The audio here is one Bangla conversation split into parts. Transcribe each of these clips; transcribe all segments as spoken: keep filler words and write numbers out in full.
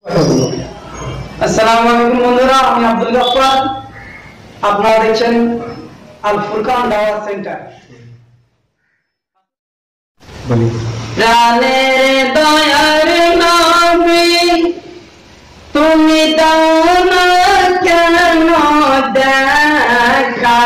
আসসালামু আলাইকুম বন্ধুরা, আমি আব্দুল গফফার। আপনারা দেখছেন আল ফুরকান দাওয়াত সেন্টার। প্রাণের দয়ার নবী তুমি দাও না কেন দেখা,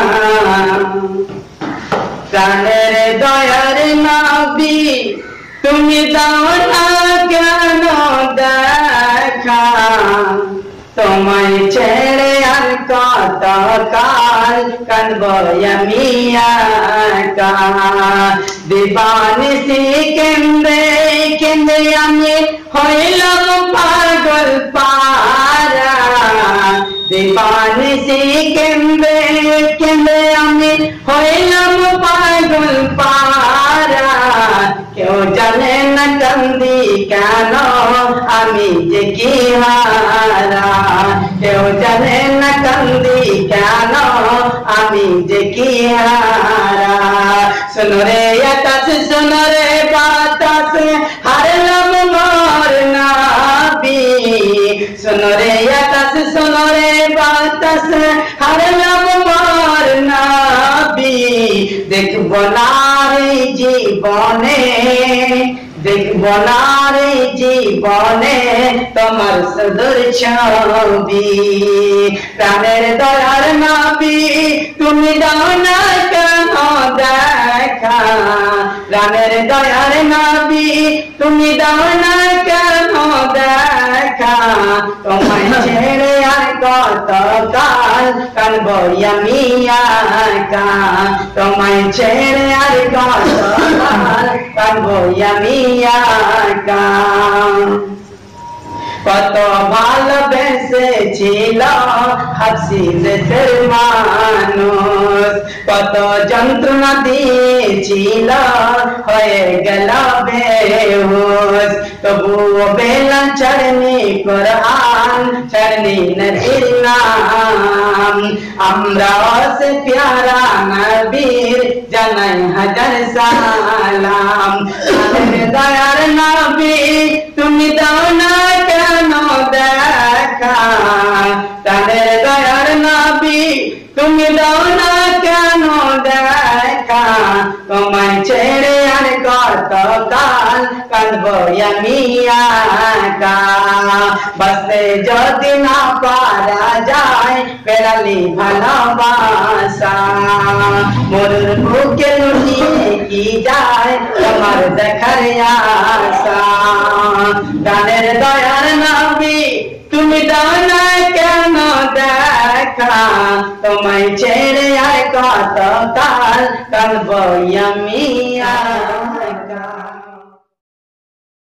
প্রাণের দয়ার নবী তুমি দাও না কেন দেখা, তোমায় ছেড়ে আর কত কাল কাঁদব আমি একা। দিবানিশি কেন্দে কেন্দে আমি হইলাম পাগল পারা, দিবানিশি কেন্দে কেন্দে আমি হইলাম পাগল পারা। কেউ জানে না কান্দি কেন আমি যে কি হারা, কেউ জানে না কান্দি কেন আমি যে কি হারা। শোনো রে আকাশ শোনো রে বাতাস হারলাম মোর নবী, শোনো রে আকাশ শোনো রে বাতাস হারলাম মোর নবী। দেখব না রে জীবনে, দেখব না রে জীবনে তোমার সুদূর ছবি। প্রাণের দয়ার নবী তুমি দাও না কেন দেখা, প্রাণের দয়ার নবী তুমি দাও না কেন দেখা। তোমায় ছেড়ে আর কত কাল কাঁদব আমি একা, তোমায় ছেড়ে আর কত কাল কাঁদব আমি একা। কত ভালোবেসেছিল হাসি দেশের মানুষ, কত যন্ত্রণা দিয়েছিল হয়ে গেল বেহুশ। তবুও বেলান ছাড়নি কোরআন ছাড়নি নবীর নাম, আমরা সে প্যারা নবীর জানাই হাজার সালাম। দয়ার নবী তুমি দাও না কেন দেখা, তাদের দয়ার নবী তুমি দাও না কেন দেখা। তোমায় ছেড়ে আর কত কাল কাঁদব আমি একা। বাঁচতে যদি না পারা যায় বেড়ালি ভালোবাসা, মরুর বুকে লুটিয়ে কি যায় তোমার দেখার আশা। গানের দয়ার নবী তুমি দাও না কেন দেখা, তোমায় ছেড়ে আর কত কাল কাঁদব আমি।